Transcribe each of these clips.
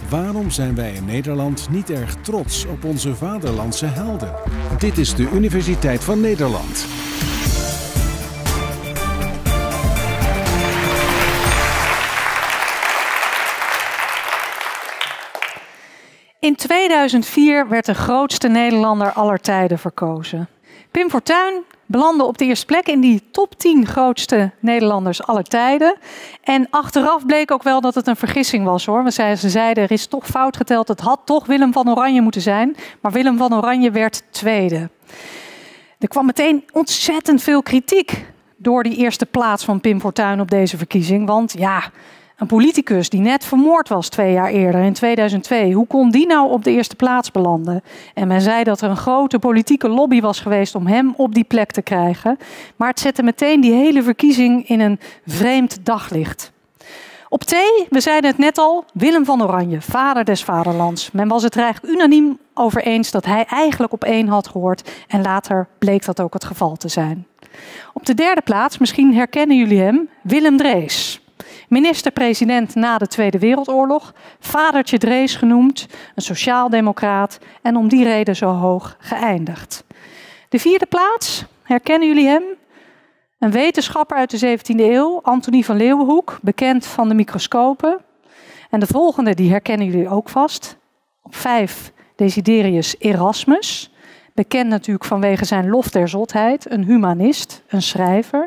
Waarom zijn wij in Nederland niet erg trots op onze vaderlandse helden? Dit is de Universiteit van Nederland. In 2004 werd de grootste Nederlander aller tijden verkozen. Pim Fortuyn belandde op de eerste plek in die top 10 grootste Nederlanders aller tijden. En achteraf bleek ook wel dat het een vergissing was, hoor. Ze zeiden, er is toch fout geteld, het had toch Willem van Oranje moeten zijn. Maar Willem van Oranje werd tweede. Er kwam meteen ontzettend veel kritiek door die eerste plaats van Pim Fortuyn op deze verkiezing. Want ja, een politicus die net vermoord was 2 jaar eerder, in 2002. Hoe kon die nou op de eerste plaats belanden? En men zei dat er een grote politieke lobby was geweest om hem op die plek te krijgen. Maar het zette meteen die hele verkiezing in een vreemd daglicht. Op thee, we zeiden het net al, Willem van Oranje, vader des vaderlands. Men was het er eigenlijk unaniem over eens dat hij eigenlijk op 1 had gehoord. En later bleek dat ook het geval te zijn. Op de derde plaats, misschien herkennen jullie hem, Willem Drees. Minister-president na de Tweede Wereldoorlog, vadertje Drees genoemd, een sociaaldemocraat en om die reden zo hoog geëindigd. De vierde plaats, herkennen jullie hem? Een wetenschapper uit de 17e eeuw, Antonie van Leeuwenhoek, bekend van de microscopen. En de volgende, die herkennen jullie ook vast. Op 5, Desiderius Erasmus, bekend natuurlijk vanwege zijn lof der zotheid, een humanist, een schrijver.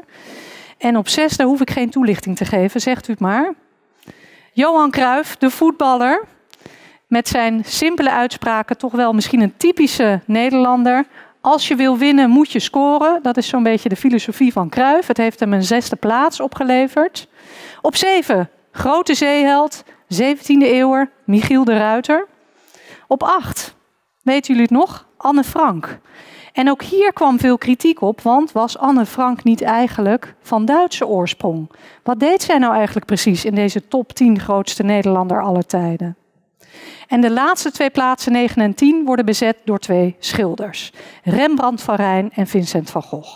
En op 6, daar hoef ik geen toelichting te geven, zegt u het maar. Johan Cruijff, de voetballer, met zijn simpele uitspraken, toch wel misschien een typische Nederlander. Als je wil winnen, moet je scoren. Dat is zo'n beetje de filosofie van Cruijff. Het heeft hem een 6e plaats opgeleverd. Op 7, grote zeeheld, 17e eeuwer, Michiel de Ruiter. Op 8, weten jullie het nog? Anne Frank. En ook hier kwam veel kritiek op, want was Anne Frank niet eigenlijk van Duitse oorsprong? Wat deed zij nou eigenlijk precies in deze top 10 grootste Nederlander aller tijden? En de laatste 2 plaatsen, 9 en 10, worden bezet door 2 schilders. Rembrandt van Rijn en Vincent van Gogh.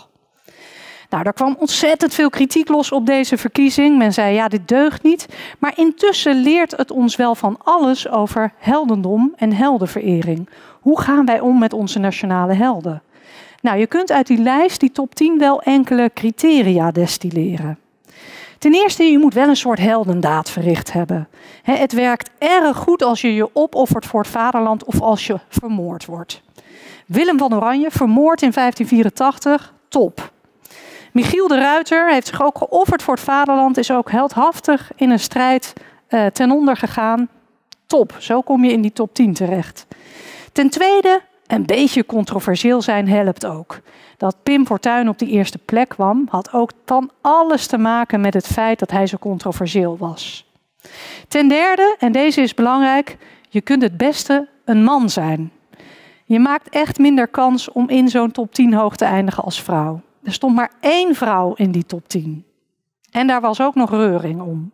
Nou, daar kwam ontzettend veel kritiek los op deze verkiezing. Men zei, ja, dit deugt niet. Maar intussen leert het ons wel van alles over heldendom en heldenverering. Hoe gaan wij om met onze nationale helden? Nou, je kunt uit die lijst, die top 10, wel enkele criteria destilleren. Ten eerste, je moet wel een soort heldendaad verricht hebben. Het werkt erg goed als je je opoffert voor het vaderland of als je vermoord wordt. Willem van Oranje, vermoord in 1584, top. Michiel de Ruiter heeft zich ook geofferd voor het vaderland, is ook heldhaftig in een strijd ten onder gegaan. Top, zo kom je in die top 10 terecht. Ten tweede, een beetje controversieel zijn helpt ook. Dat Pim Fortuyn op die eerste plek kwam, had ook dan alles te maken met het feit dat hij zo controversieel was. Ten derde, en deze is belangrijk, je kunt het beste een man zijn. Je maakt echt minder kans om in zo'n top 10 hoog te eindigen als vrouw. Er stond maar 1 vrouw in die top 10. En daar was ook nog reuring om.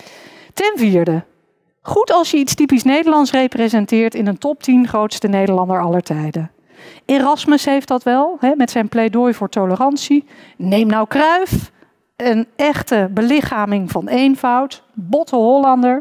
Ten vierde, goed als je iets typisch Nederlands representeert in een top 10 grootste Nederlander aller tijden. Erasmus heeft dat wel, met zijn pleidooi voor tolerantie. Neem nou Cruijff, een echte belichaming van eenvoud, botte Hollander.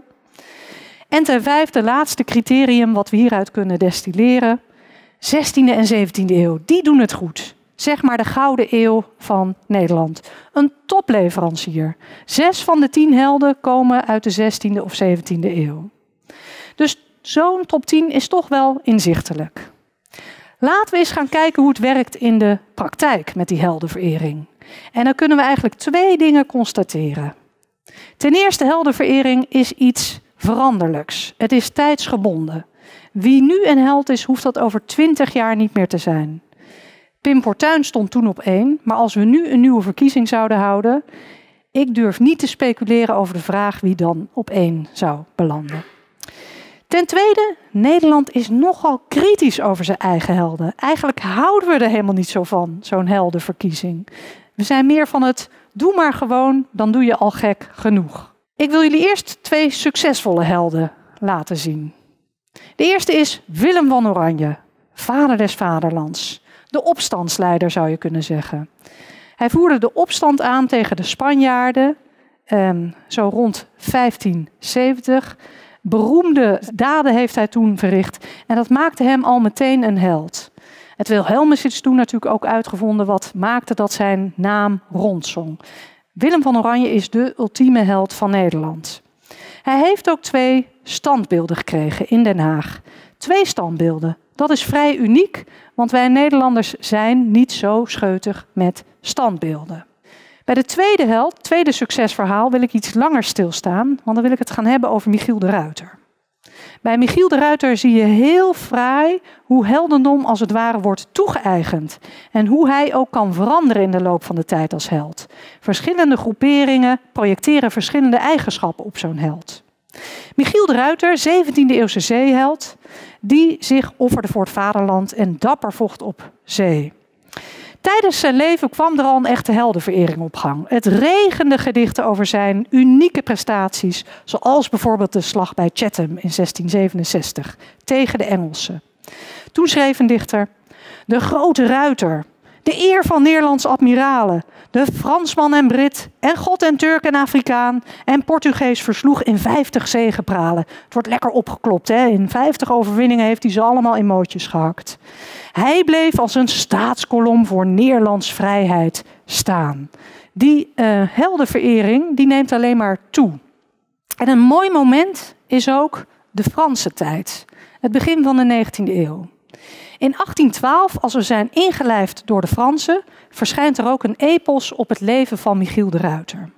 En ten vijfde, laatste criterium wat we hieruit kunnen destilleren. 16e en 17e eeuw, die doen het goed. Zeg maar de gouden eeuw van Nederland. Een topleverancier. 6 van de 10 helden komen uit de 16e of 17e eeuw. Dus zo'n top 10 is toch wel inzichtelijk. Laten we eens gaan kijken hoe het werkt in de praktijk met die heldenverering. En dan kunnen we eigenlijk 2 dingen constateren. Ten eerste, heldenverering is iets veranderlijks. Het is tijdsgebonden. Wie nu een held is, hoeft dat over 20 jaar niet meer te zijn. Pim Fortuyn stond toen op 1, maar als we nu een nieuwe verkiezing zouden houden, ik durf niet te speculeren over de vraag wie dan op 1 zou belanden. Ten tweede, Nederland is nogal kritisch over zijn eigen helden. Eigenlijk houden we er helemaal niet zo van, zo'n heldenverkiezing. We zijn meer van het, doe maar gewoon, dan doe je al gek genoeg. Ik wil jullie eerst 2 succesvolle helden laten zien. De eerste is Willem van Oranje, vader des vaderlands. De opstandsleider zou je kunnen zeggen. Hij voerde de opstand aan tegen de Spanjaarden, zo rond 1570. beroemde daden heeft hij toen verricht. En dat maakte hem al meteen een held. Het Wilhelmus is toen natuurlijk ook uitgevonden wat maakte dat zijn naam rondzong. Willem van Oranje is de ultieme held van Nederland. Hij heeft ook 2 standbeelden gekregen in Den Haag. 2 standbeelden. Dat is vrij uniek, want wij Nederlanders zijn niet zo scheutig met standbeelden. Bij de tweede held, tweede succesverhaal, wil ik iets langer stilstaan, want dan wil ik het gaan hebben over Michiel de Ruiter. Bij Michiel de Ruiter zie je heel fraai hoe heldendom als het ware wordt toegeëigend. En hoe hij ook kan veranderen in de loop van de tijd als held. Verschillende groeperingen projecteren verschillende eigenschappen op zo'n held. Michiel de Ruiter, 17e-eeuwse zeeheld, die zich offerde voor het vaderland en dapper vocht op zee. Tijdens zijn leven kwam er al een echte heldenverering op gang. Het regende gedichten over zijn unieke prestaties, zoals bijvoorbeeld de slag bij Chatham in 1667 tegen de Engelsen. Toen schreef een dichter: de grote ruiter, de eer van Nederlands admiralen, de Fransman en Brit en God en Turk en Afrikaan en Portugees versloeg in 50 zegepralen. Het wordt lekker opgeklopt, hè? In 50 overwinningen heeft hij ze allemaal in mootjes gehakt. Hij bleef als een staatskolom voor Nederlands vrijheid staan. Die heldenverering die neemt alleen maar toe. En een mooi moment is ook de Franse tijd. Het begin van de 19e eeuw. In 1812, als we zijn ingelijfd door de Fransen, verschijnt er ook een epos op het leven van Michiel de Ruiter.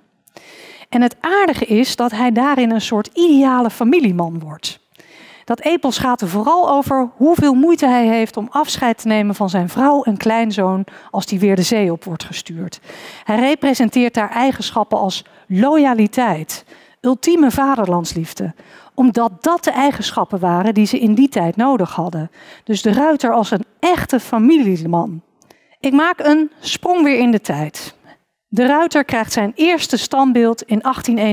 En het aardige is dat hij daarin een soort ideale familieman wordt. Dat epos gaat er vooral over hoeveel moeite hij heeft om afscheid te nemen van zijn vrouw en kleinzoon als die weer de zee op wordt gestuurd. Hij representeert daar eigenschappen als loyaliteit, ultieme vaderlandsliefde, omdat dat de eigenschappen waren die ze in die tijd nodig hadden. Dus de Ruiter als een echte familieman. Ik maak een sprong weer in de tijd. De Ruiter krijgt zijn eerste standbeeld in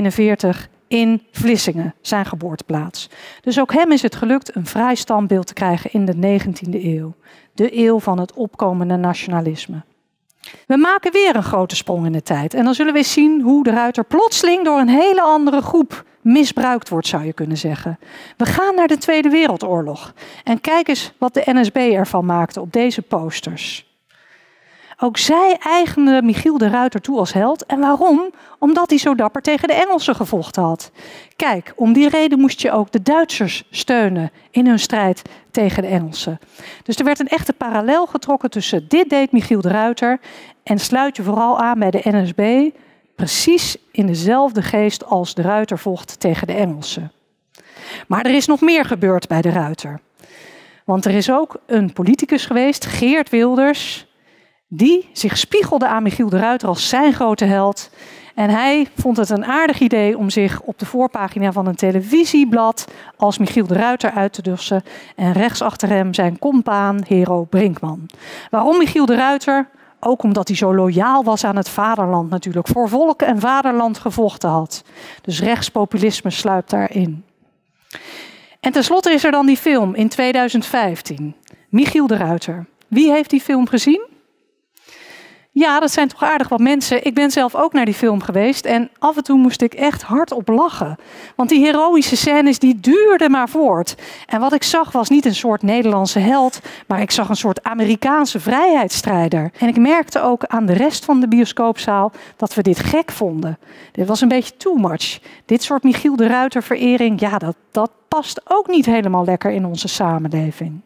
1841 in Vlissingen, zijn geboorteplaats. Dus ook hem is het gelukt een fraai standbeeld te krijgen in de 19e eeuw. De eeuw van het opkomende nationalisme. We maken weer een grote sprong in de tijd. En dan zullen we eens zien hoe de Ruiter plotseling door een hele andere groep misbruikt wordt, zou je kunnen zeggen. We gaan naar de Tweede Wereldoorlog. En kijk eens wat de NSB ervan maakte op deze posters. Ook zij eigende Michiel de Ruiter toe als held. En waarom? Omdat hij zo dapper tegen de Engelsen gevochten had. Kijk, om die reden moest je ook de Duitsers steunen in hun strijd tegen de Engelsen. Dus er werd een echte parallel getrokken tussen dit deed Michiel de Ruiter en sluit je vooral aan bij de NSB, precies in dezelfde geest als de Ruiter vocht tegen de Engelsen. Maar er is nog meer gebeurd bij de Ruiter. Want er is ook een politicus geweest, Geert Wilders, die zich spiegelde aan Michiel de Ruiter als zijn grote held. En hij vond het een aardig idee om zich op de voorpagina van een televisieblad als Michiel de Ruiter uit te dossen. En rechts achter hem zijn compaan Hero Brinkman. Waarom Michiel de Ruiter? Ook omdat hij zo loyaal was aan het vaderland natuurlijk. Voor volk en vaderland gevochten had. Dus rechtspopulisme sluipt daarin. En tenslotte is er dan die film in 2015. Michiel de Ruiter. Wie heeft die film gezien? Ja, dat zijn toch aardig wat mensen. Ik ben zelf ook naar die film geweest en af en toe moest ik echt hardop lachen. Want die heroïsche scènes die duurden maar voort. En wat ik zag was niet een soort Nederlandse held, maar ik zag een soort Amerikaanse vrijheidsstrijder. En ik merkte ook aan de rest van de bioscoopzaal dat we dit gek vonden. Dit was een beetje too much. Dit soort Michiel de Ruiter verering, ja, dat past ook niet helemaal lekker in onze samenleving.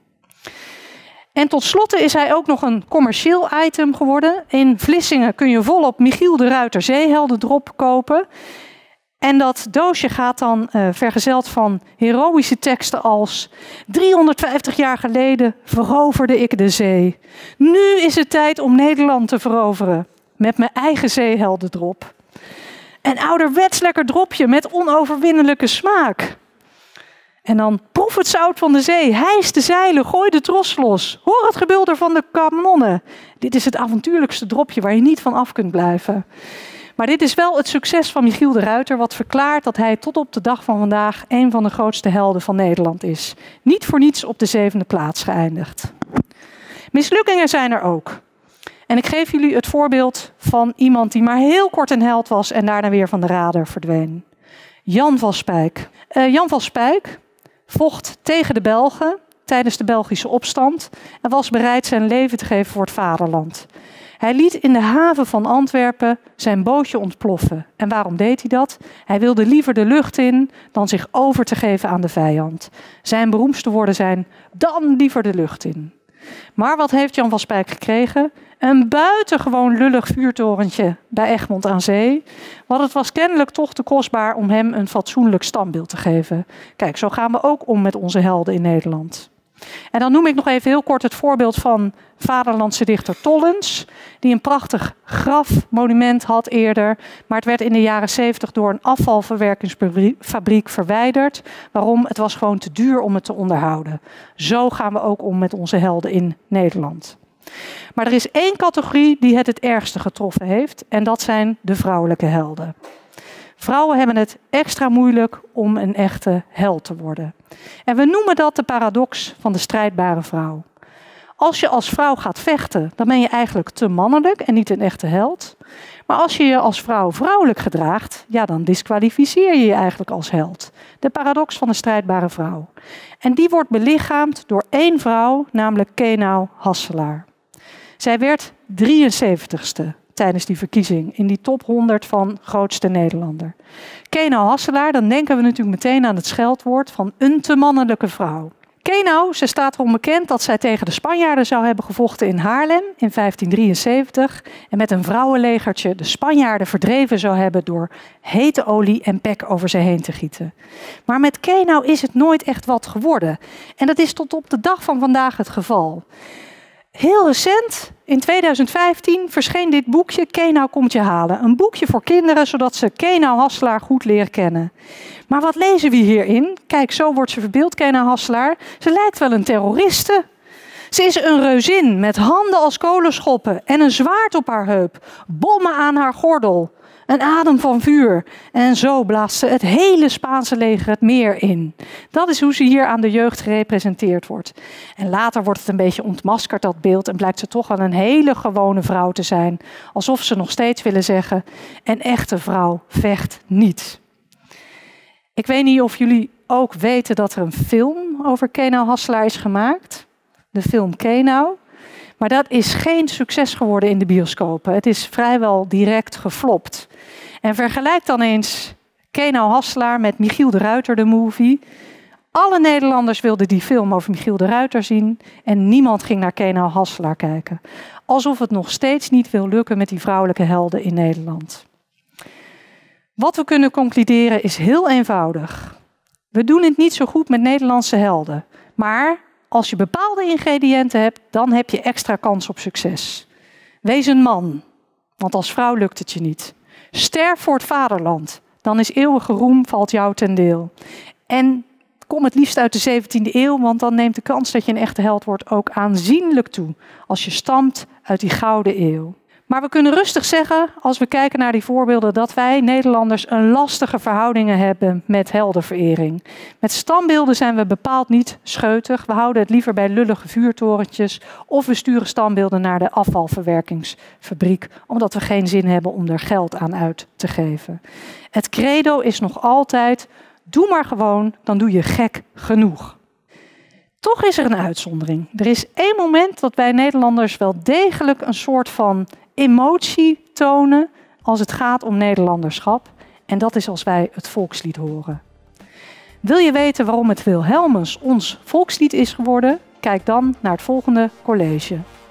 En tot slotte is hij ook nog een commercieel item geworden. In Vlissingen kun je volop Michiel de Ruiter zeeheldendrop kopen. En dat doosje gaat dan vergezeld van heroïsche teksten als 350 jaar geleden veroverde ik de zee. Nu is het tijd om Nederland te veroveren. Met mijn eigen zeeheldendrop. Een ouderwets lekker dropje met onoverwinnelijke smaak. En dan proef het zout van de zee, hijs de zeilen, gooi de tros los. Hoor het gebulder van de kanonnen. Dit is het avontuurlijkste dropje waar je niet van af kunt blijven. Maar dit is wel het succes van Michiel de Ruiter, wat verklaart dat hij tot op de dag van vandaag een van de grootste helden van Nederland is. Niet voor niets op de 7e plaats geëindigd. Mislukkingen zijn er ook. En ik geef jullie het voorbeeld van iemand die maar heel kort een held was en daarna weer van de radar verdween. Jan van Speyk. Jan van Speyk vocht tegen de Belgen tijdens de Belgische opstand en was bereid zijn leven te geven voor het vaderland. Hij liet in de haven van Antwerpen zijn bootje ontploffen. En waarom deed hij dat? Hij wilde liever de lucht in dan zich over te geven aan de vijand. Zijn beroemdste woorden zijn: dan liever de lucht in. Maar wat heeft Jan van Speyk gekregen? Een buitengewoon lullig vuurtorentje bij Egmond aan Zee. Want het was kennelijk toch te kostbaar om hem een fatsoenlijk standbeeld te geven. Kijk, zo gaan we ook om met onze helden in Nederland. En dan noem ik nog even heel kort het voorbeeld van vaderlandse dichter Tollens, die een prachtig grafmonument had eerder, maar het werd in de jaren 70 door een afvalverwerkingsfabriek verwijderd. Waarom? Het was gewoon te duur om het te onderhouden. Zo gaan we ook om met onze helden in Nederland. Maar er is één categorie die het ergste getroffen heeft en dat zijn de vrouwelijke helden. Vrouwen hebben het extra moeilijk om een echte held te worden. En we noemen dat de paradox van de strijdbare vrouw. Als je als vrouw gaat vechten, dan ben je eigenlijk te mannelijk en niet een echte held. Maar als je je als vrouw vrouwelijk gedraagt, ja, dan disqualificeer je je eigenlijk als held. De paradox van de strijdbare vrouw. En die wordt belichaamd door één vrouw, namelijk Kenau Hasselaar. Zij werd 73ste. Tijdens die verkiezing in die top 100 van grootste Nederlander. Kenau Hasselaar, dan denken we natuurlijk meteen aan het scheldwoord van een te mannelijke vrouw. Kenau, ze staat erom bekend dat zij tegen de Spanjaarden zou hebben gevochten in Haarlem in 1573 en met een vrouwenlegertje de Spanjaarden verdreven zou hebben door hete olie en pek over ze heen te gieten. Maar met Kenau is het nooit echt wat geworden. En dat is tot op de dag van vandaag het geval. Heel recent, in 2015, verscheen dit boekje Kenau komt je halen. Een boekje voor kinderen, zodat ze Kenau Hasselaar goed leren kennen. Maar wat lezen we hierin? Kijk, zo wordt ze verbeeld, Kenau Hasselaar. Ze lijkt wel een terroriste. Ze is een reuzin met handen als kolenschoppen en een zwaard op haar heup. Bommen aan haar gordel. Een adem van vuur. En zo blaast ze het hele Spaanse leger het meer in. Dat is hoe ze hier aan de jeugd gerepresenteerd wordt. En later wordt het een beetje ontmaskerd, dat beeld. En blijkt ze toch wel een hele gewone vrouw te zijn. Alsof ze nog steeds willen zeggen: een echte vrouw vecht niet. Ik weet niet of jullie ook weten dat er een film over Kenau Hasselaar is gemaakt. De film Kenau. Maar dat is geen succes geworden in de bioscopen. Het is vrijwel direct geflopt. En vergelijk dan eens Kenau Hasselaar met Michiel de Ruiter, de movie. Alle Nederlanders wilden die film over Michiel de Ruiter zien en niemand ging naar Kenau Hasselaar kijken. Alsof het nog steeds niet wil lukken met die vrouwelijke helden in Nederland. Wat we kunnen concluderen is heel eenvoudig. We doen het niet zo goed met Nederlandse helden. Maar als je bepaalde ingrediënten hebt, dan heb je extra kans op succes. Wees een man, want als vrouw lukt het je niet. Sterf voor het vaderland, dan is eeuwige roem valt jou ten deel. En kom het liefst uit de 17e eeuw, want dan neemt de kans dat je een echte held wordt ook aanzienlijk toe. Als je stamt uit die gouden eeuw. Maar we kunnen rustig zeggen, als we kijken naar die voorbeelden, dat wij Nederlanders een lastige verhoudingen hebben met heldenverering. Met standbeelden zijn we bepaald niet scheutig. We houden het liever bij lullige vuurtorentjes of we sturen standbeelden naar de afvalverwerkingsfabriek, omdat we geen zin hebben om er geld aan uit te geven. Het credo is nog altijd: doe maar gewoon, dan doe je gek genoeg. Toch is er een uitzondering. Er is één moment dat wij Nederlanders wel degelijk een soort van emotie tonen als het gaat om Nederlanderschap. En dat is als wij het volkslied horen. Wil je weten waarom het Wilhelmus ons volkslied is geworden? Kijk dan naar het volgende college.